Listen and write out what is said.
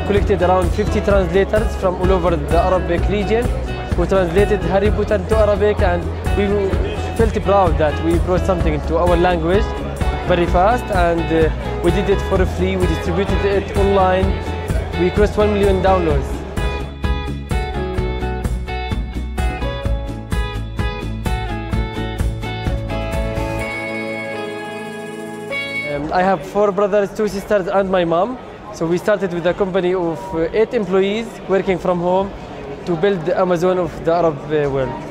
collected around 50 translators from all over the Arabic region who translated Harry Potter into Arabic, and we felt proud that we brought something into our language very fast, and we did it for free. We distributed it online. We crossed 1 million downloads. I have 4 brothers, 2 sisters, and my mom. So we started with a company of 8 employees working from home to build the Amazon of the Arab world.